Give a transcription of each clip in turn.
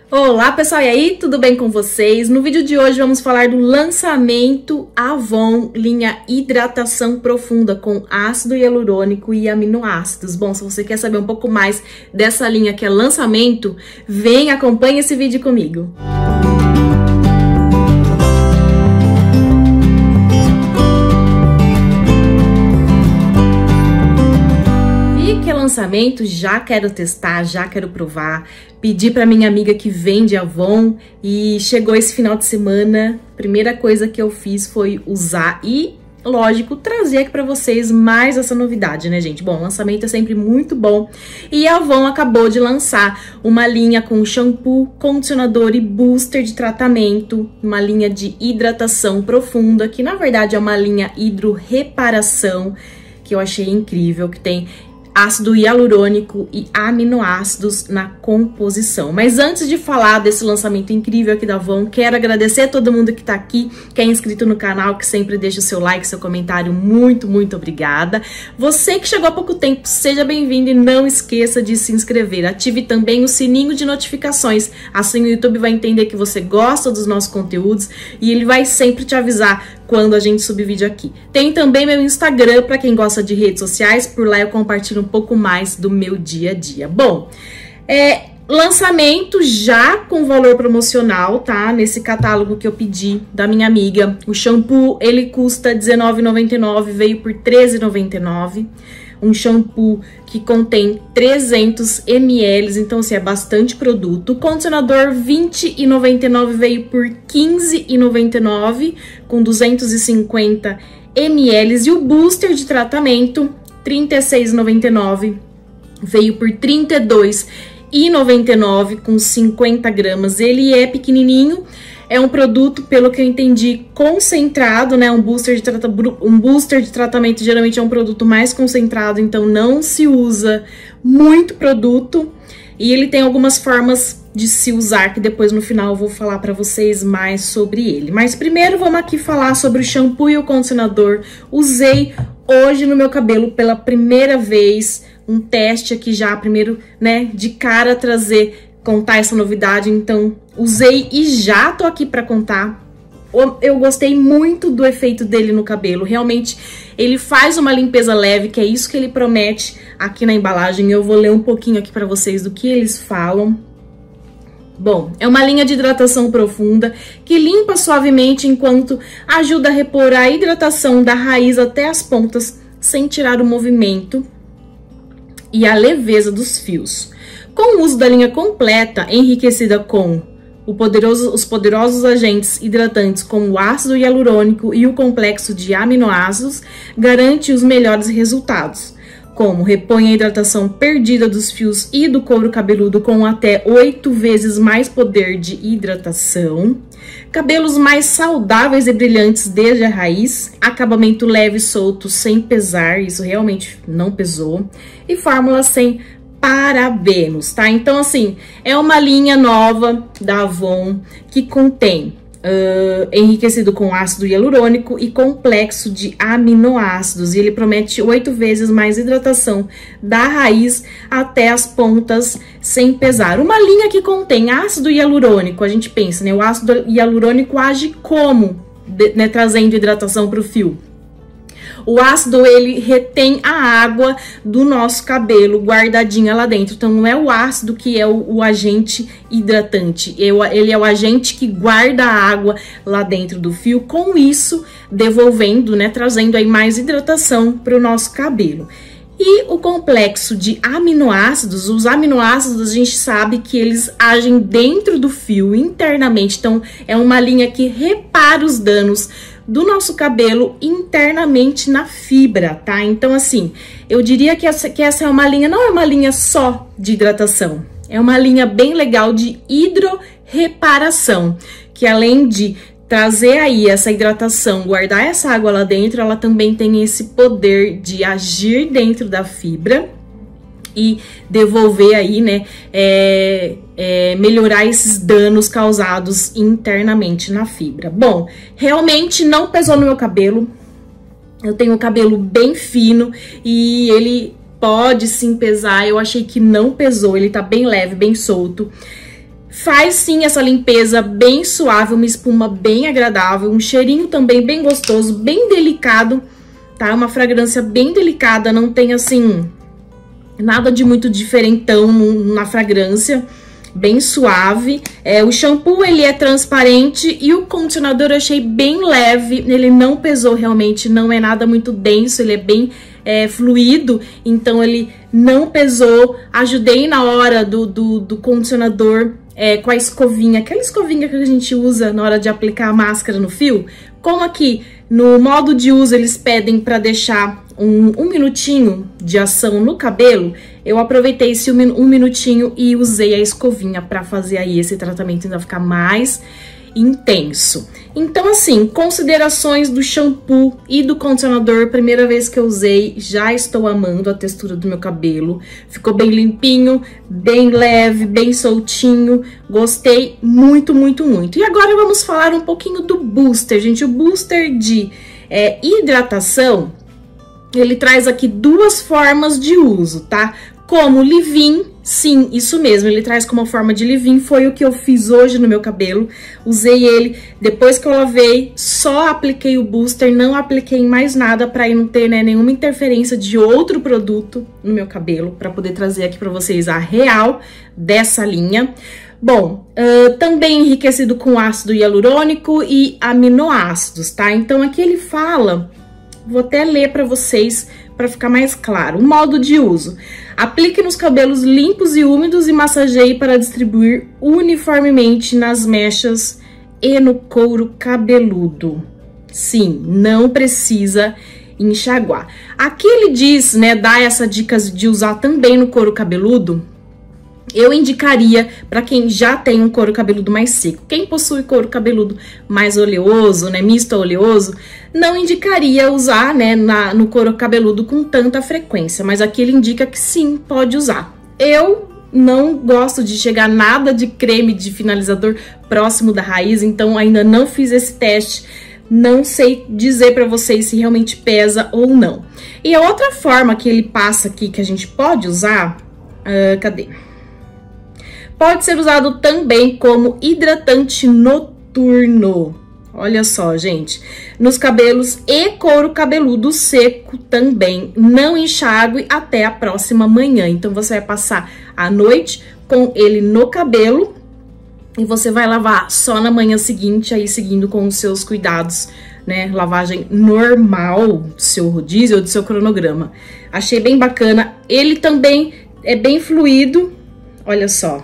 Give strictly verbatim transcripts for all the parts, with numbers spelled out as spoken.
Olá pessoal, e aí, tudo bem com vocês? No vídeo de hoje vamos falar do lançamento Avon, linha hidratação profunda com ácido hialurônico e aminoácidos. Bom, se você quer saber um pouco mais dessa linha que é lançamento, vem, acompanhe esse vídeo comigo. Lançamento, já quero testar, já quero provar. Pedi para minha amiga que vende Avon e chegou esse final de semana. Primeira coisa que eu fiz foi usar e, lógico, trazer aqui para vocês mais essa novidade, né, gente? Bom, lançamento é sempre muito bom. E a Avon acabou de lançar uma linha com shampoo, condicionador e booster de tratamento, uma linha de hidratação profunda, que na verdade é uma linha hidro-reparação, que eu achei incrível, que tem ácido hialurônico e aminoácidos na composição. Mas antes de falar desse lançamento incrível aqui da Avon, quero agradecer a todo mundo que tá aqui, que é inscrito no canal, que sempre deixa o seu like, seu comentário. Muito, muito obrigada. Você que chegou há pouco tempo, seja bem-vindo e não esqueça de se inscrever. Ative também o sininho de notificações, assim o YouTube vai entender que você gosta dos nossos conteúdos e ele vai sempre te avisar quando a gente subir vídeo aqui. Tem também meu Instagram para quem gosta de redes sociais, por lá eu compartilho um pouco mais do meu dia a dia. Bom, é, lançamento já com valor promocional, tá? Nesse catálogo que eu pedi da minha amiga. O shampoo, ele custa dezenove reais e noventa e nove centavos, veio por treze reais e noventa e nove centavos. Um shampoo que contém trezentos mililitros, então assim, é bastante produto. O condicionador vinte reais e noventa e nove centavos veio por quinze reais e noventa e nove centavos, com duzentos e cinquenta mililitros. E o booster de tratamento, trinta e seis reais e noventa e nove centavos, veio por trinta e dois reais e noventa e nove centavos, com cinquenta gramas. Ele é pequenininho. É um produto, pelo que eu entendi, concentrado, né? Um booster de, trata... um booster de tratamento geralmente é um produto mais concentrado, então não se usa muito produto. E ele tem algumas formas de se usar, que depois no final eu vou falar pra vocês mais sobre ele. Mas primeiro vamos aqui falar sobre o shampoo e o condicionador. Usei hoje no meu cabelo pela primeira vez, um teste aqui já, primeiro, né, de cara trazer... contar essa novidade, então usei e já tô aqui pra contar. Eu gostei muito do efeito dele no cabelo, realmente ele faz uma limpeza leve, que é isso que ele promete aqui na embalagem. Eu vou ler um pouquinho aqui pra vocês do que eles falam. Bom, é uma linha de hidratação profunda que limpa suavemente enquanto ajuda a repor a hidratação da raiz até as pontas, sem tirar o movimento e a leveza dos fios. Com o uso da linha completa, enriquecida com o poderoso, os poderosos agentes hidratantes como o ácido hialurônico e o complexo de aminoácidos, garante os melhores resultados, como repõe a hidratação perdida dos fios e do couro cabeludo com até oito vezes mais poder de hidratação, cabelos mais saudáveis e brilhantes desde a raiz, acabamento leve e solto sem pesar, isso realmente não pesou, e fórmula sem parabenos, tá? Então, assim, é uma linha nova da Avon que contém uh, enriquecido com ácido hialurônico e complexo de aminoácidos. E ele promete oito vezes mais hidratação da raiz até as pontas sem pesar. Uma linha que contém ácido hialurônico, a gente pensa, né? O ácido hialurônico age como, de, né, trazendo hidratação para o fio. O ácido, ele retém a água do nosso cabelo guardadinha lá dentro. Então, não é o ácido que é o, o agente hidratante. Ele é o agente que guarda a água lá dentro do fio. Com isso, devolvendo, né? Trazendo aí mais hidratação para o nosso cabelo. E o complexo de aminoácidos, os aminoácidos a gente sabe que eles agem dentro do fio, internamente. Então, é uma linha que repara os danos do nosso cabelo internamente na fibra, tá? Então, assim, eu diria que essa, que essa é uma linha, não é uma linha só de hidratação, é uma linha bem legal de hidrorreparação, que além de trazer aí essa hidratação, guardar essa água lá dentro, ela também tem esse poder de agir dentro da fibra e devolver aí, né, é, é, melhorar esses danos causados internamente na fibra. Bom, realmente não pesou no meu cabelo. Eu tenho o cabelo bem fino e ele pode sim pesar. Eu achei que não pesou, ele tá bem leve, bem solto. faz sim essa limpeza bem suave, uma espuma bem agradável, um cheirinho também bem gostoso, bem delicado, tá? Uma fragrância bem delicada, não tem assim nada de muito diferentão na fragrância, bem suave. É, o shampoo ele é transparente e o condicionador eu achei bem leve, ele não pesou realmente, não é nada muito denso, ele é bem é, fluido, então ele não pesou. Ajudei na hora do, do, do condicionador é, com a escovinha, aquela escovinha que a gente usa na hora de aplicar a máscara no fio. Como aqui no modo de uso eles pedem para deixar um, um minutinho de ação no cabelo, eu aproveitei esse um, um minutinho e usei a escovinha para fazer aí esse tratamento ainda ficar mais intenso. Então, assim, considerações do shampoo e do condicionador, primeira vez que eu usei, já estou amando a textura do meu cabelo. Ficou bem limpinho, bem leve, bem soltinho. Gostei muito, muito, muito. E agora vamos falar um pouquinho do booster, gente. O booster de é, hidratação, ele traz aqui duas formas de uso, tá? Como leave-in, sim, isso mesmo, ele traz como forma de leave-in, foi o que eu fiz hoje no meu cabelo. Usei ele, depois que eu lavei, só apliquei o booster, não apliquei mais nada pra não ter, né, nenhuma interferência de outro produto no meu cabelo, pra poder trazer aqui pra vocês a real dessa linha. Bom, uh, também enriquecido com ácido hialurônico e aminoácidos, tá? Então aqui ele fala, vou até ler pra vocês, para ficar mais claro. O modo de uso. Aplique nos cabelos limpos e úmidos e massageie para distribuir uniformemente nas mechas e no couro cabeludo. Sim, não precisa enxaguar. Aqui ele diz, né, dá essa dica de usar também no couro cabeludo. Eu indicaria para quem já tem um couro cabeludo mais seco. Quem possui couro cabeludo mais oleoso, né, misto a oleoso, não indicaria usar, né, na, no couro cabeludo com tanta frequência. Mas aqui ele indica que sim, pode usar. Eu não gosto de chegar nada de creme de finalizador próximo da raiz, então ainda não fiz esse teste. Não sei dizer para vocês se realmente pesa ou não. E a outra forma que ele passa aqui que a gente pode usar, uh, cadê? Pode ser usado também como hidratante noturno. Olha só, gente. Nos cabelos e couro cabeludo seco também. Não enxague até a próxima manhã. Então, você vai passar a noite com ele no cabelo e você vai lavar só na manhã seguinte, aí seguindo com os seus cuidados, né? Lavagem normal do seu rodízio ou do seu cronograma. Achei bem bacana. Ele também é bem fluido. Olha só.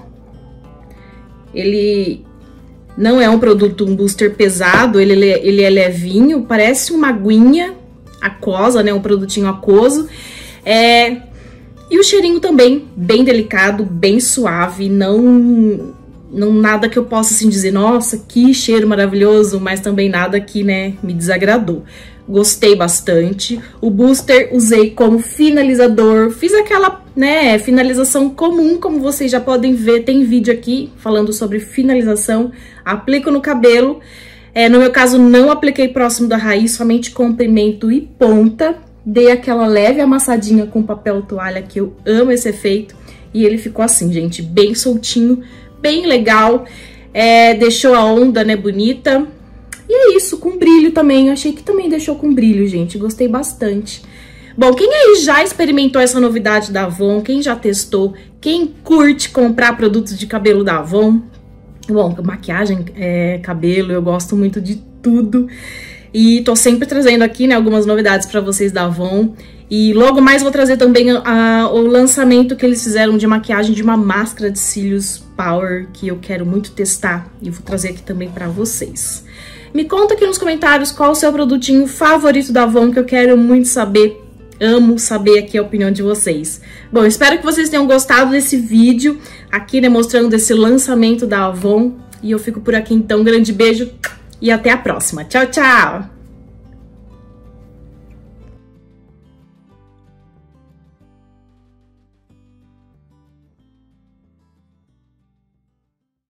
Ele não é um produto, um booster pesado, ele, ele é levinho, parece uma aguinha aquosa, né? Um produtinho aquoso. É, e o cheirinho também bem delicado, bem suave, não, não nada que eu possa assim dizer, nossa, que cheiro maravilhoso, mas também nada que, né, me desagradou. Gostei bastante. O booster usei como finalizador, fiz aquela, né, finalização comum, como vocês já podem ver, tem vídeo aqui falando sobre finalização. Aplico no cabelo, é, no meu caso não apliquei próximo da raiz, somente comprimento e ponta. Dei aquela leve amassadinha com papel toalha, que eu amo esse efeito. E ele ficou assim, gente, bem soltinho, bem legal, é, deixou a onda, né, bonita. E é isso, com brilho também, eu achei que também deixou com brilho, gente, gostei bastante. Bom, quem aí já experimentou essa novidade da Avon, quem já testou, quem curte comprar produtos de cabelo da Avon, bom, maquiagem, é, cabelo, eu gosto muito de tudo. E tô sempre trazendo aqui, né, algumas novidades pra vocês da Avon. E logo mais vou trazer também a, a, o lançamento que eles fizeram de maquiagem de uma máscara de cílios Power, que eu quero muito testar e vou trazer aqui também pra vocês. Me conta aqui nos comentários qual o seu produtinho favorito da Avon, que eu quero muito saber. Amo saber aqui a opinião de vocês. Bom, espero que vocês tenham gostado desse vídeo aqui, né, mostrando esse lançamento da Avon. E eu fico por aqui então, um grande beijo e até a próxima. Tchau, tchau!